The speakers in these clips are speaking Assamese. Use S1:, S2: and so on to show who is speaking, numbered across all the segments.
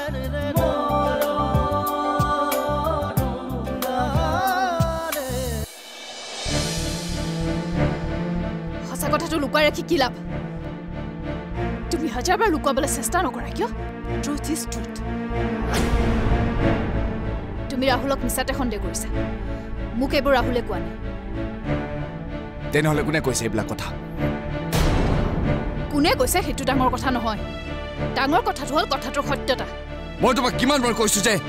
S1: সঁচা কথাটো লুকুৱাই ৰাখি কি লাভ তুমি হাজাৰবাৰ লুকুৱাবলৈ চেষ্টা নকৰা কিয় ট্ৰুথ ইজ ট্ৰুথ তুমি ৰাহুলক মিছাতে সন্দেহ কৰিছা মোক এইবোৰ ৰাহুলে কোৱা নাই
S2: তেনেহ'লে কোনে কৈছে এইবিলাক কথা
S1: কোনে কৈছে সেইটো ডাঙৰ কথা নহয় ডাঙৰ কথাটো হ'ল কথাটোৰ সত্যতা
S2: মই তোমাক কিমান বাৰ কৈছো যে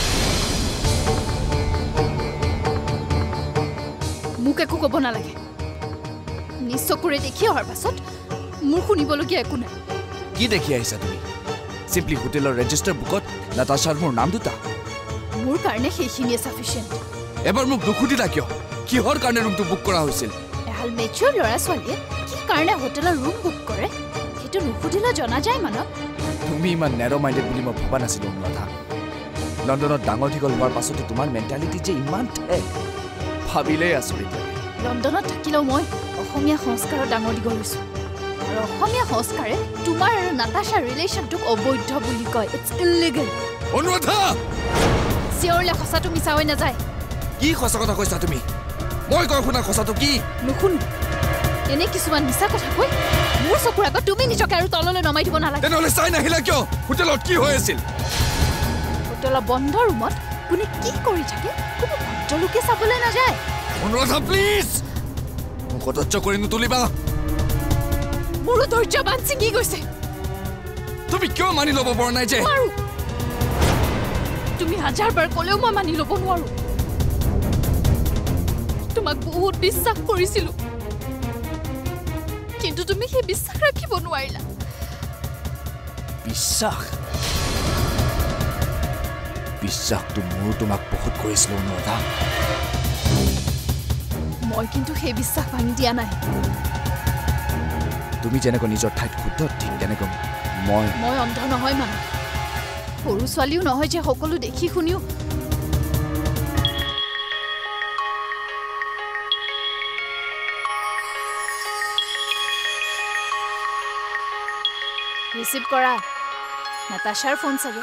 S1: মোক একো ক'ব নালাগে নিজ চকুৰে দেখি অহাৰ পাছত মোৰ শুনিবলগীয়া একো নাই
S2: কি দেখি আহিছা তুমি চিম্পলি হোটেলৰ ৰেজিষ্টাৰ বুকত নাতাশাৰ মোৰ নাম দুটা
S1: মোৰ কাৰণে সেইখিনিয়ে চাফিচিয়েণ্ট
S2: এবাৰ মোক নুসুধিলা কিয় কিহৰ কাৰণে ৰুমটো বুক কৰা হৈছিল
S1: এহাল মেচিয়ৰ ল'ৰা ছোৱালীয়ে কি কাৰণে হোটেলৰ ৰুম বুক কৰে সেইটো নুসুধিলে জনা যায় মানৱ
S2: তুমি ইমান নেৰ' মাইণ্ডেড বুলি মই ভবা নাছিলোঁ অনুৰাধা লণ্ডনত ডাঙৰ দীঘল হোৱাৰ পাছতো তোমাৰ মেণ্টেলিটি যে ইমান ঠেক ভাবিলেই আচৰিত লাগে
S1: লণ্ডনত থাকিলেও মই অসমীয়া সংস্কাৰত ডাঙৰ দীঘল হৈছোঁ আৰু অসমীয়া সংস্কাৰে তোমাৰ আৰু নাতাশাৰ ৰিলেশ্যনটোক অবৈধ বুলি কয় ইটছ ইলিগেল
S2: অনুৰাধা
S1: চিঞৰলে সঁচাটো মিছা হৈ নাযায়
S2: কি সঁচা কথা কৈছা তুমি মই কৈ শুনা সঁচাটো কি
S1: নুশুনো এনে কিছুমান মিছা কথা কৈ মোৰ চকুৰ আগত তুমি নিজকে আৰু তললৈ নমাই দিব নালাগে
S2: তেনেহ'লে চাই নাহিলা কিয় হোটেলত কি হৈ আছিল
S1: হোটেলৰ বন্ধ ৰুমত কোনে কি কৰি থাকে কোনো ভদ্ৰলোকে চাবলৈ নাযায়
S2: অনুৰাধা প্লিজ মোক অধৈৰ্য কৰি নুতুলিবা
S1: মোৰো ধৈৰ্য বান্ধ ছিঙি গৈছে
S2: তুমি কিয় মানি ল'ব পৰা নাই যে
S1: তুমি হাজাৰবাৰ ক'লেও মই মানি ল'ব নোৱাৰো তোমাক বহুত বিশ্বাস কৰিছিলো কিন্তু তুমি সেই বিশ্বাস ৰাখিব নোৱাৰিলা
S2: বিশ্বাসটো মোৰ তোমাক বহুত কৰিছিলো অনুৰাধা
S1: মই কিন্তু সেই বিশ্বাস ভাঙি দিয়া নাই
S2: তুমি যেনেকৈ নিজৰ ঠাইত শুদ্ধ ঠিক তেনেকৈ
S1: মই অন্ধ নহয় মানুহ সৰু ছোৱালীও নহয় যে সকলো দেখি শুনিও ৰিচিভ কৰা নাতাশাৰ ফোন চাগে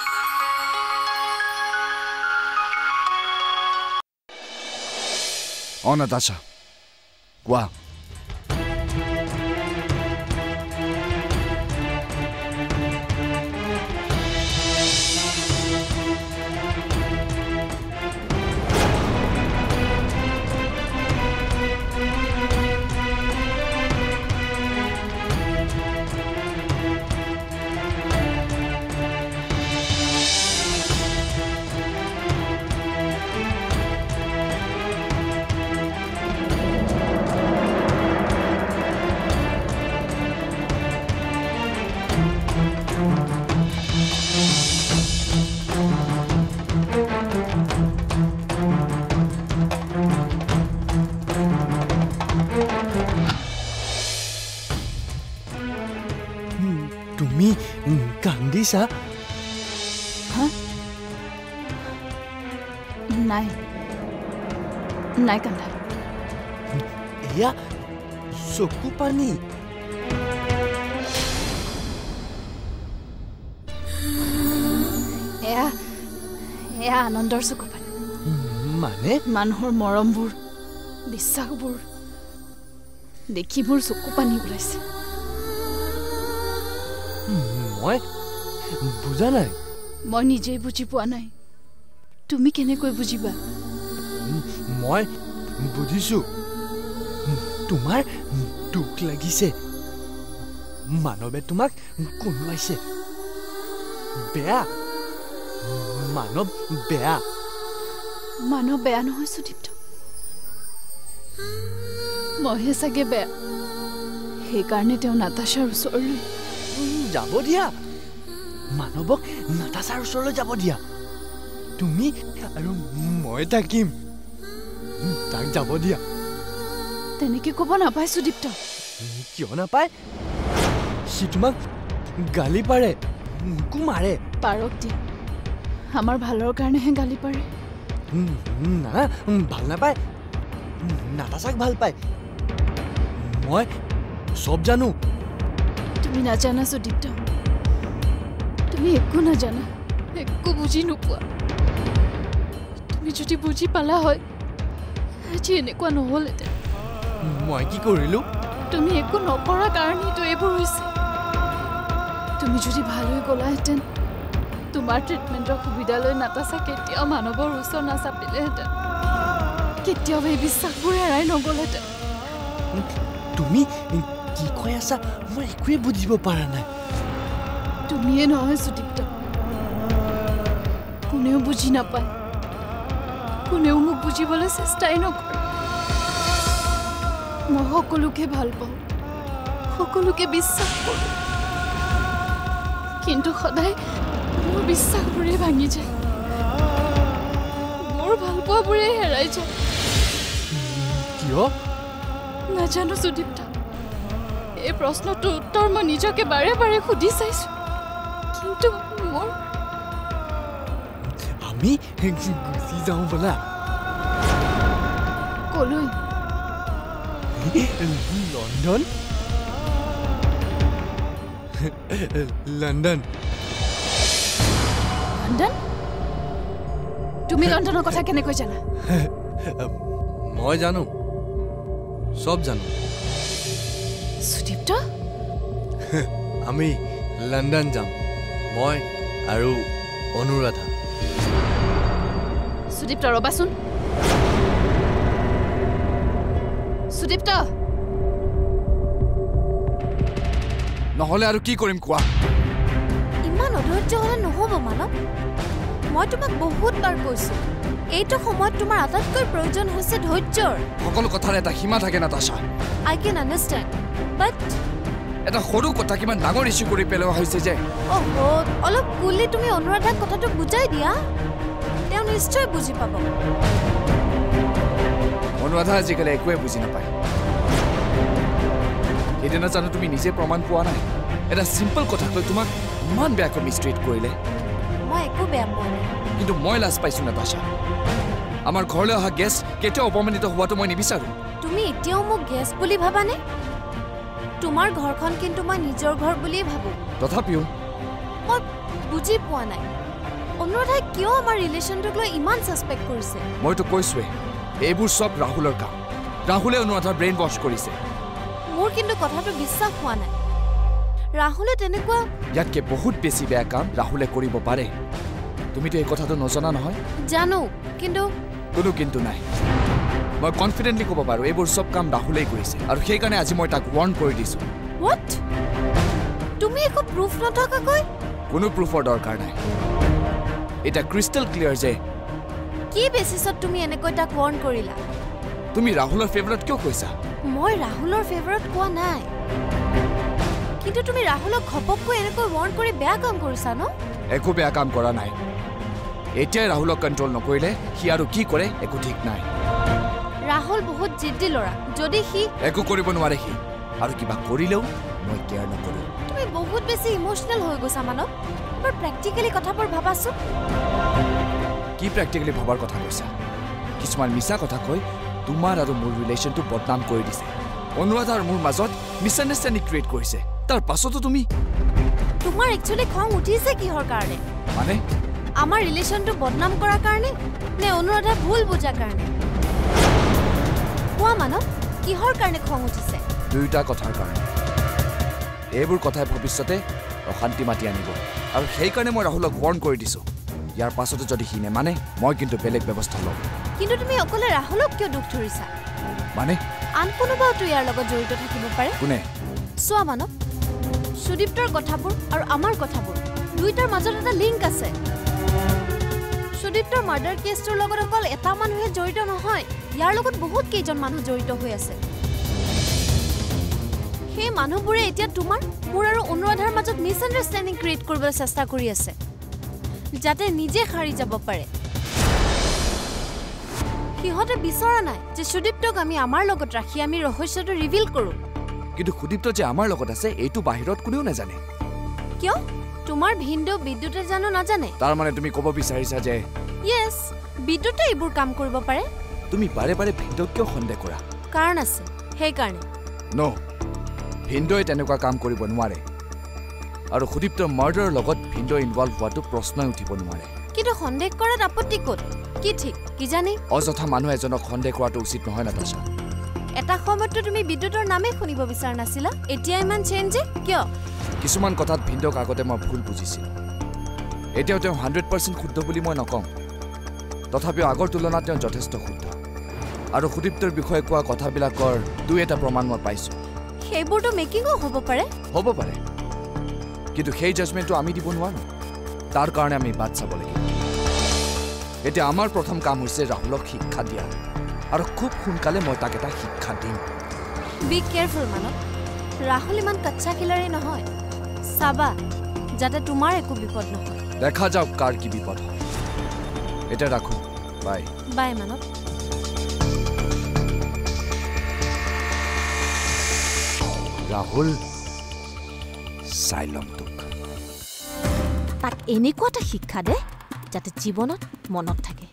S2: নাতাশা কোৱা
S3: তুমি কান্দিছা
S1: নাই নাই কান্দা
S3: এয়া চকু পানী
S1: এয়া আনন্দৰ চকু পানী
S3: মানে
S1: মানুহৰ মৰমবোৰ বিশ্বাসবোৰ দেখি মোৰ চকু পানী ওলাইছে
S3: মই বুজা নাই
S1: মই নিজেই বুজি পোৱা নাই তুমি কেনেকৈ বুজিবা
S3: মই বুজিছো তোমাৰ দুখ লাগিছে মানৱে তোমাক কন্দুৱাইছে বেয়া মানৱ বেয়া
S1: নহয় সুদীপ্ত মইহে চাগে বেয়া সেইকাৰণে তেওঁ নাতাশাৰ ওচৰলৈ
S3: যাব দিয়া মানৱক নাতাশাৰ ওচৰলৈ যাব দিয়া তুমি আৰু মই থাকিম তাক যাব দিয়া
S1: তেনেকে ক'ব নাপায় সুদীপ্ত
S3: কিয় নাপায় সি তোমাক গালি পাৰে মোকো মাৰে
S1: পাৰক দিয়া আমাৰ ভালৰ কাৰণেহে গালি পাৰে
S3: না ভাল নাপায় নাতাশাক ভাল পায় মই সব জানো
S1: তুমি নাজানা সুদীপ্ত তুমি একো নাজানা একো বুজি নোপোৱা তুমি যদি বুজি পালা হয় আজি এনেকুৱা নহ'লহেঁতেন
S3: মই কি কৰিলোঁ
S1: তুমি একো নকৰা কাৰণেইতো এইবোৰ হৈছে তুমি যদি ভাল হৈ গ'লাহেঁতেন তোমাৰ ট্ৰিটমেণ্টৰ সুবিধা লৈ নাতাচা কেতিয়াও মানৱৰ ওচৰ নাচাপিলেহেঁতেন কেতিয়াও এই বিশ্বাসবোৰ এৰাই নগ'লহেঁতেন
S3: তুমি কি কৈ আছা মই একোৱে বুজিব পৰা নাই
S1: তুমিয়ে নহয় সুদীপ্ত কোনেও বুজি নাপায় কোনেও মোক বুজিবলৈ চেষ্টাই নকৰে মই সকলোকে ভাল পাওঁ সকলোকে বিশ্বাস কৰোঁ কিন্তু সদায় মোৰ বিশ্বাসবোৰে ভাঙি যায় মোৰ ভাল পোৱাবোৰে হেৰাই যায়
S3: কিয়
S1: নাজানো সুদীপ্ত এই প্ৰশ্নটোৰ উত্তৰ মই নিজকে বাৰে বাৰে সুধি চাইছোঁ কিন্তু মোৰ
S3: আমি গুচি যাওঁ বোলা
S1: কলৈ
S3: লণ্ডন লণ্ডন
S1: লণ্ডন তুমি লণ্ডনৰ কথা কেনেকৈ জানা
S3: মই জানো সব জানো
S1: সুদীপ্ত
S3: আমি লণ্ডন যাম মই আৰু অনুৰাধা
S1: সুদীপ্ত ৰবাচোন সুদীপ্ত
S2: নহ'লে আৰু কি কৰিম কোৱা
S4: ইমান অধৈৰ্য হ'লে নহ'ব মানৱ মই তোমাক বহুতবাৰ কৈছোঁ এইটো সময়ত তোমাৰ আটাইতকৈ প্ৰয়োজন হৈছে ধৈৰ্যৰ
S2: সকলো কথাৰ এটা সীমা থাকে নাতাশা
S4: আই কেন আণ্ডাৰষ্টেণ্ড বাট
S2: এটা সৰু কথা কিমান ডাঙৰ ইছ্যু কৰি পেলোৱা হৈছে যে
S4: অলপ কুলি তুমি অনুৰাধাক কথাটো বুজাই দিয়া তেওঁ নিশ্চয় বুজি পাব
S2: অনুৰাধা আজিকালি একোৱে বুজি নাপায় সেইদিনা জানো তুমি নিজে প্ৰমাণ পোৱা নাই এটা চিম্পল কথাক লৈ তোমাক ইমান বেয়াকৈ মিষ্ট্ৰিট কৰিলে
S4: মই একো বেয়া পোৱা নাই
S2: কিন্তু মই লাজ পাইছোঁ নাতাশা আমাৰ ঘৰলৈ অহা গেছ কেতিয়াও অপমানিত হোৱাটো মই নিবিচাৰোঁ
S4: তুমি এতিয়াও মোক গেছ বুলি ভাবানে তোমাৰ ঘৰখন কিন্তু মই নিজৰ ঘৰ বুলিয়ে ভাবোঁ
S2: তথাপিও
S4: মই বুজি পোৱা নাই অনুৰাধাই কিয় আমাৰ ৰিলেশ্যনটোক লৈ ইমান ছাছপেক্ট কৰিছে
S2: মইতো কৈছোৱে এইবোৰ চব ৰাহুলৰ কাম ৰাহুলে অনুৰাধাৰ ব্ৰেইন ৱাছ কৰিছে
S4: মোৰ কিন্তু কথাটো বিশ্বাস হোৱা নাই ৰাহুলে তেনেকুৱা
S2: ইয়াতকে বহুত বেছি বেয়া কাম ৰাহুলে কৰিব পাৰে তুমিতো এই কথাটো নজনা নহয়
S4: জানো কিন্তু
S2: কোনো কিন্তু নাই মই কনফিডেণ্টলি ক'ব পাৰোঁ এইবোৰ চব কাম ৰাহুলেই কৰিছে আৰু সেইকাৰণে আজি মই তাক ৱাৰ্ণ কৰি দিছোঁ
S4: হোৱাট তুমি একো প্ৰুফ নথকাকৈ
S2: কোনো প্ৰুফৰ দৰকাৰ নাই এটা ক্ৰিষ্টেল ক্লিয়াৰ যে
S4: কি বেচিছত তুমি এনেকৈ তাক ৱাৰ্ণ কৰিলা
S2: তুমি ৰাহুলৰ ফেভৰেট কিয় কৈছা
S4: মই ৰাহুলৰ ফেভৰেট কোৱা নাই কিন্তু তুমি ৰাহুলক ঘপককৈ এনেকৈ ৱাৰ্ণ কৰি বেয়া কাম কৰিছা ন
S2: একো বেয়া কাম কৰা নাই এতিয়াই ৰাহুলক কণ্ট্ৰল নকৰিলে সি আৰু কি কৰে একো ঠিক নাই
S4: ৰাহুল বহুত জিদ্দি ল'ৰা যদি সি
S2: একো কৰিব নোৱাৰে সি আৰু কিবা কৰিলেও মই কেয়াৰ নকৰোঁ
S4: তুমি বহুত বেছি ইমোচনেল হৈ গৈছা মানৱ এবাৰ প্ৰেক্টিকেলি কথাবোৰ ভাবাচোন
S2: কি প্ৰেক্টিকেলি ভবাৰ কথা কৈছা কিছুমান মিছা কথা কৈ তোমাৰ আৰু মোৰ ৰিলেশ্যনটো বদনাম কৰি দিছে অনুৰাধা আৰু মোৰ মাজত মিছআণ্ডাৰষ্টেণ্ডিং ক্ৰিয়েট কৰিছে তাৰ পাছতো তুমি
S4: তোমাৰ একচুৱেলি খং উঠিছে কিহৰ কাৰণে
S2: মানে
S4: আমাৰ ৰিলেশ্যনটো বদনাম কৰাৰ কাৰণে নে অনুৰাধা ভুল বুজাৰ কাৰণে কোৱা মানৱ কিহৰ কাৰণে খং উঠিছে
S2: দুয়োটা কথাৰ কাৰণে এইবোৰ কথাই ভৱিষ্যতে অশান্তি মাতি আনিব আৰু সেইকাৰণে মই ৰাহুলক ৱাৰ্ণ কৰি দিছোঁ ইয়াৰ পাছতো যদি সি নেমানে মই কিন্তু বেলেগ ব্যৱস্থা ল'ম
S4: কিন্তু তুমি অকলে ৰাহুলক কিয় দুখ ধৰিছা
S2: মানে
S4: আন কোনোবাওতো ইয়াৰ লগত জড়িত থাকিব পাৰে
S2: কোনে
S4: চোৱা মানৱ সুদীপ্তৰ কথাবোৰ আৰু আমাৰ কথাবোৰ দুয়োটাৰ মাজত এটা লিংক আছে সুদীপ্তৰ মাৰ্ডাৰ কেছটোৰ লগত অকল এটা মানুহে জড়িত নহয় ইয়াৰ লগত বহুত কেইজন মানুহ জড়িত হৈ আছে সেই মানুহবোৰে এতিয়া তোমাৰ মোৰ আৰু অনুৰাধাৰ মাজত মিছআণ্ডাৰষ্টেণ্ডিং ক্ৰিয়েট কৰিবলৈ চেষ্টা কৰি আছে যাতে নিজে সাৰি যাব পাৰে সিহঁতে বিচৰা নাই যে সুদীপ্তক আমি আমাৰ লগত ৰাখি আমি ৰহস্যটো ৰিভিল কৰোঁ
S2: কিন্তু সুদীপ্ত যে আমাৰ লগত আছে এইটো বাহিৰত কোনেও নাজানে
S4: কিয় তোমাৰ ভিনদেউ বিদ্যুতে জানো নাজানে
S2: তাৰ মানে তুমি ক'ব বিচাৰিছা যে
S4: য়েছ বিদ্যুতে এইবোৰ কাম কৰিব পাৰে
S2: তুমি বাৰে বাৰে ভিনদেউক কিয় সন্দেহ কৰা
S4: কাৰণ আছে সেইকাৰণে
S2: ন ভিনদেউৱে তেনেকুৱা কাম কৰিব নোৱাৰে আৰু সুদীপ্তৰ মাৰ্ডাৰৰ লগত ভিন্দৰ ইনভলভ হোৱাটো প্ৰশ্নই উঠিব নোৱাৰে
S4: কিন্তু সন্দেহ কৰাত আপত্তি ক'ত কি ঠিক কি জানি
S2: অযথা মানুহ এজনক সন্দেহ কৰাটো উচিত নহয় নাতাশা
S4: এটা সময়ততো তুমি বিদ্যুতৰ নামে শুনিব বিচাৰ নাছিলা এতিয়া ইমান চেঞ্জ কিয়
S2: কিছুমান কথাত ভিন্দক আগতে মই ভুল বুজিছিলোঁ এতিয়াও তেওঁ 100% শুদ্ধ বুলি মই নকওঁ তথাপিও আগৰ তুলনাত তেওঁ যথেষ্ট শুদ্ধ আৰু সুদীপ্তৰ বিষয়ে কোৱা কথাবিলাকৰ দুই এটা প্ৰমাণ মই পাইছোঁ
S4: সেইবোৰতো মেকিঙো হ'ব পাৰে
S2: কিন্তু সেই জাজমেণ্টটো আমি দিব নোৱাৰোঁ তাৰ কাৰণে আমি বাট চাব লাগিব এতিয়া আমাৰ প্ৰথম কাম হৈছে ৰাহুলক শিক্ষা দিয়া আৰু খুব সোনকালে মই তাক এটা শিক্ষা দিম
S4: বি কেয়াৰফুল মানৱ ৰাহুল ইমান কাচ্চা খিলাৰী নহয় চাবা যাতে তোমাৰ একো বিপদ নহয়
S2: দেখা যাওক কাৰ কি বিপদ হয় এটা ৰাখো বাই
S4: বাই মানৱ
S2: ৰাহুল চাই ল'ম তোক
S4: তাক এনেকুৱা এটা শিক্ষা দে যাতে জীৱনত মনত থাকে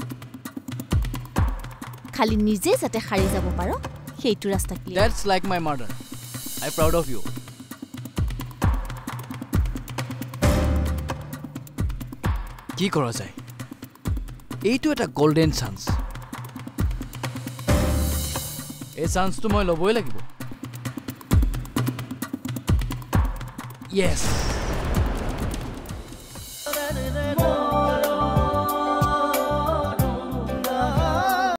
S4: খালি নিজে যাতে সাৰি যাব পাৰো সেইটো ৰাস্তা কি
S3: That's like my mother. I'm proud of you. কি কৰা যায় এইটো এটা গোল্ডেন চান্স এই চান্সটো মই ল'বই লাগিব Yes.